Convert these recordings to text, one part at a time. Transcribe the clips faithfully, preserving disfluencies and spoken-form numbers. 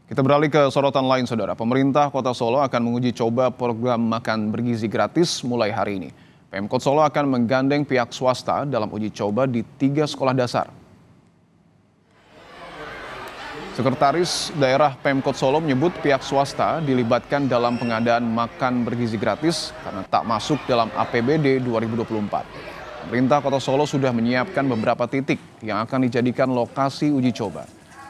Kita beralih ke sorotan lain, Saudara. Pemerintah Kota Solo akan menguji coba program makan bergizi gratis mulai hari ini. Pemkot Solo akan menggandeng pihak swasta dalam uji coba di tiga sekolah dasar. Sekretaris Daerah Pemkot Solo menyebut pihak swasta dilibatkan dalam pengadaan makan bergizi gratis karena tak masuk dalam A P B D dua ribu dua puluh empat. Pemerintah Kota Solo sudah menyiapkan beberapa titik yang akan dijadikan lokasi uji coba.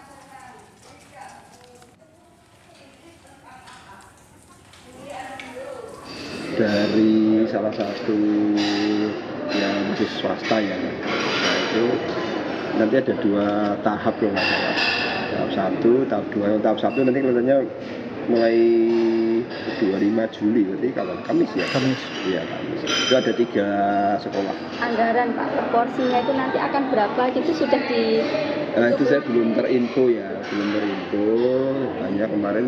Dari salah satu yang di swasta ya, nah itu nanti ada dua tahap loh nggak salah. Tahap satu, tahap dua. Tahap satu nanti kelihatannya mulai dua puluh lima Juli, berarti kapan? Kamis ya? Kamis. Iya, Kamis. Itu ada tiga sekolah. Anggaran Pak, proporsinya itu nanti akan berapa gitu sudah di... Nah itu saya belum terinfo ya, belum terinfo. Hanya kemarin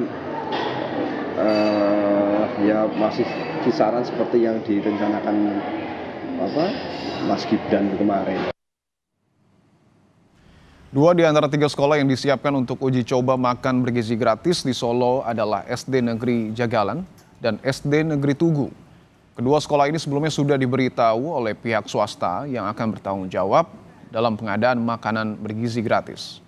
uh, ya masih kisaran seperti yang direncanakan apa Mas Gibran kemarin. Dua di antara tiga sekolah yang disiapkan untuk uji coba makan bergizi gratis di Solo adalah S D Negeri Jagalan dan S D Negeri Tugu. Kedua sekolah ini sebelumnya sudah diberitahu oleh pihak swasta yang akan bertanggung jawab dalam pengadaan makanan bergizi gratis.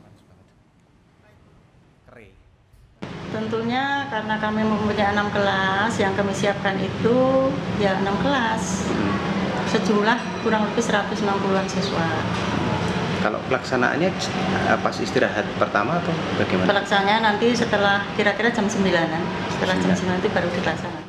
Tentunya karena kami mempunyai enam kelas, yang kami siapkan itu ya enam kelas, sejumlah kurang lebih seratus enam puluhan siswa. Kalau pelaksanaannya pas istirahat pertama atau bagaimana? Pelaksanaannya nanti setelah kira-kira jam sembilanan, setelah jam sembilan itu baru dilaksanakan.